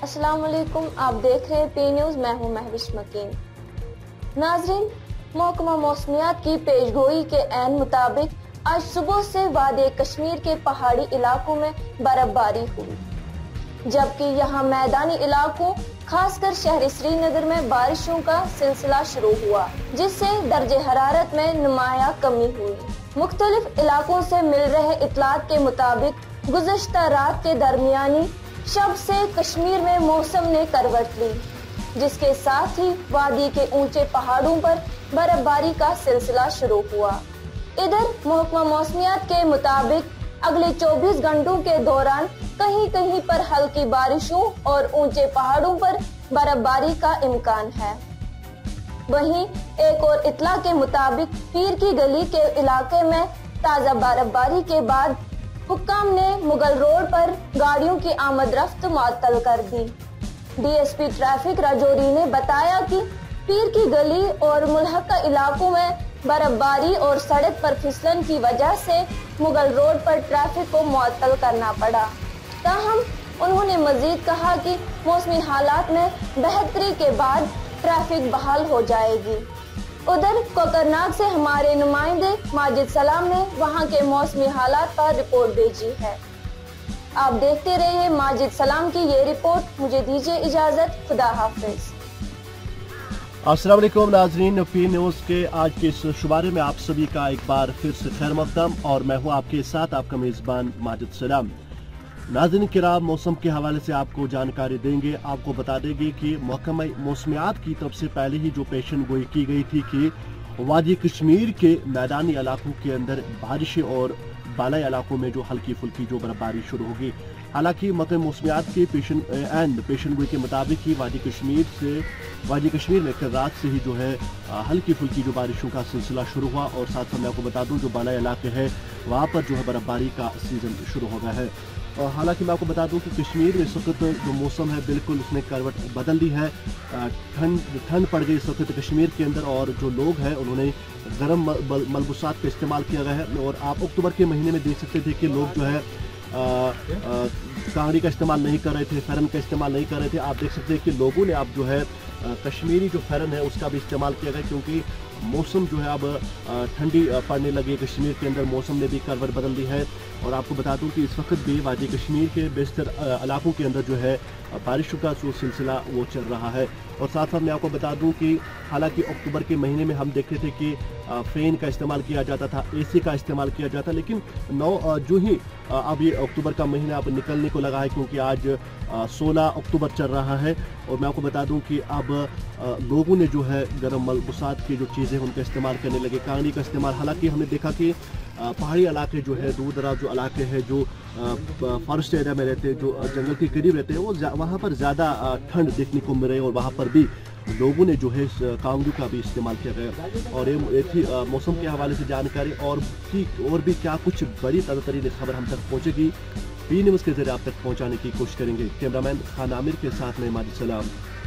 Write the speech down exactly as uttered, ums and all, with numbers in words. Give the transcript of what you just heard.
अस्सलाम वालेकुम, आप देख रहे हैं पी न्यूज। मैं हूं महविश मकीन। नाजरीन, महकमा मौसमियात की पेशगोई के ऐन मुताबिक आज सुबह से वादी कश्मीर के पहाड़ी इलाकों में बर्फबारी हुई, जबकि यहां मैदानी इलाकों खासकर शहरी श्रीनगर में बारिशों का सिलसिला शुरू हुआ, जिससे दर्जे हरारत में नुमाया कमी हुई। मुख्तलिफ इलाकों से मिल रहे इतलात के मुताबिक गुज़श्ता रात के दरमियानी शब से कश्मीर में मौसम ने करवट ली, जिसके साथ ही वादी के ऊंचे पहाड़ों पर बर्फबारी का सिलसिला शुरू हुआ। इधर महकमा मौसमियात के मुताबिक अगले चौबीस घंटों के दौरान कहीं कहीं पर हल्की बारिशों और ऊंचे पहाड़ों पर बर्फबारी का इम्कान है। वहीं एक और इतला के मुताबिक पीर की गली के इलाके में ताजा बर्फबारी के बाद हुक्काम ने मुगल रोड पर गाड़ियों की आमद रफ्त मुअत्तल कर दी। डीएसपी ट्रैफिक राजौरी ने बताया कि पीर की गली और मुल्हका इलाकों में बर्फबारी और सड़क पर फिसलन की वजह से मुगल रोड पर ट्रैफिक को मुअत्तल करना पड़ा। ताहम उन्होंने मजीद कहा कि मौसमी हालात में बेहतरी के बाद ट्रैफिक बहाल हो जाएगी। उधर कोकरनाग से हमारे नुमाइंदे माजिद सलाम ने वहां के मौसमी हालात पर रिपोर्ट भेजी है। आप देखते रहिए माजिद सलाम की ये रिपोर्ट। मुझे दीजिए इजाजत, खुदा हाफिज। अस्सलाम वालेकुम नाजरीन, पी न्यूज़ के आज के इस शुमारे में आप सभी का एक बार फिर से खैर मक़दम और मैं हूं आपके साथ आपका मेज़बान माजिद सलाम। नाज़रीन किराम, मौसम के हवाले से आपको जानकारी देंगे। आपको बता देंगे कि महकमा मौसमियात की तरफ से पहले ही जो पेशन गोई की गई थी कि वादी कश्मीर के मैदानी इलाकों के अंदर बारिशें और बालाई इलाकों में जो हल्की फुल्की जो बर्फबारी शुरू होगी। हालांकि महकमा मौसमियात के पेशन एंड पेशन गोई के मुताबिक ही वादी कश्मीर से वादी कश्मीर में कल रात से ही जो है हल्की फुल्की जो बारिशों का सिलसिला शुरू हुआ और साथ साथ मैं आपको बता दूं जो बालाई इलाके हैं वहाँ पर जो है बर्फबारी का सीजन शुरू हो गया है। और हालांकि मैं आपको बता दूं कि कश्मीर में इस वक्त जो मौसम है बिल्कुल उसने करवट बदल दी है। ठंड ठंड पड़ गई इस वक्त कश्मीर के अंदर और जो लोग हैं उन्होंने गर्म मलबूसात का इस्तेमाल किया गया है। और आप अक्टूबर के महीने में देख सकते थे कि लोग जो है कांगड़ी का इस्तेमाल नहीं कर रहे थे, फेरन का इस्तेमाल नहीं कर रहे थे। आप देख सकते हैं कि लोगों ने अब जो है कश्मीरी जो फेरन है उसका भी इस्तेमाल किया गया, क्योंकि मौसम जो है अब ठंडी पड़ने लगी है। कश्मीर के अंदर मौसम ने भी करवट बदल दी है। और आपको बता दूं कि इस वक्त भी वादी कश्मीर के बेशतर इलाकों के अंदर जो है बारिशों का जो सिलसिला वो चल रहा है। और साथ साथ मैं आपको बता दूं कि हालांकि अक्टूबर के महीने में हम देखते थे कि फ़ैन का इस्तेमाल किया जाता था, एसी का इस्तेमाल किया जाता, लेकिन नौ जो ही अब ये अक्टूबर का महीना अब निकलने को लगा है, क्योंकि आज सोलह अक्टूबर चल रहा है। और मैं आपको बता दूं कि अब लोगों ने जो है गर्म मलबूसात की जो चीज़ें उनका इस्तेमाल करने लगे, कांगड़ी का इस्तेमाल। हालांकि हमने देखा कि पहाड़ी इलाके जो है, दूर दराज जो इलाके हैं, जो फॉरेस्ट एरिया में रहते हैं, जो जंगल के करीब रहते हैं, वो वहाँ पर ज़्यादा ठंड देखने को मिल रही है और वहाँ पर भी लोगों ने जो है कांगड़ी का भी इस्तेमाल किया गया। और ये थी मौसम के हवाले से जानकारी। और भी और भी क्या कुछ बड़ी ताज़ा तरीन खबर हम तक पहुँचेगी, पी न्यूज़ के जरिए आप तक पहुँचाने की कोशिश करेंगे। कैमरामैन खान आमिर के साथ में माजिद सलाम।